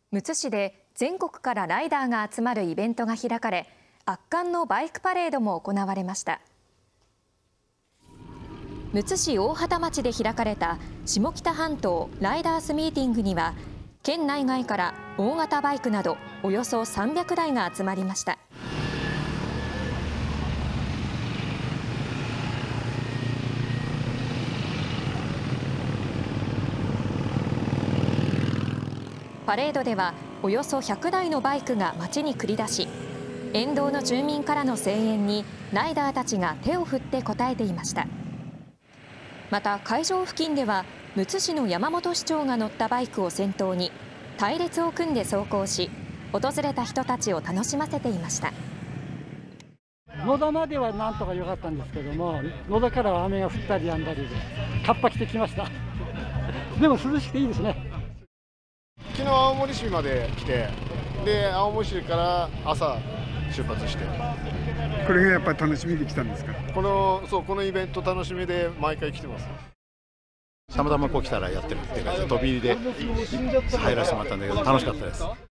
むつ市で全国からライダーが集まるイベントが開かれ、圧巻のバイクパレードも行われました。むつ市大畑町で開かれた下北半島ライダースミーティングには、県内外から大型バイクなどおよそ300台が集まりました。パレードではおよそ100台のバイクが街に繰り出し、沿道の住民からの声援にライダーたちが手を振って応えていました。また会場付近ではむつ市の山本市長が乗ったバイクを先頭に隊列を組んで走行し、訪れた人たちを楽しませていました。 野田まではなんとか良かったんですけども、野田からは雨が降ったりやんだりでカッパ着てきました。でも涼しくていいですね。 昨日青森市まで来て、で青森市から朝出発して、 これがやっぱり楽しみで来たんですか？ このイベント楽しみで毎回来てます。たまたまこう来たらやってるっていう感じで飛び入りで入らせてもらったんだけど楽しかったです。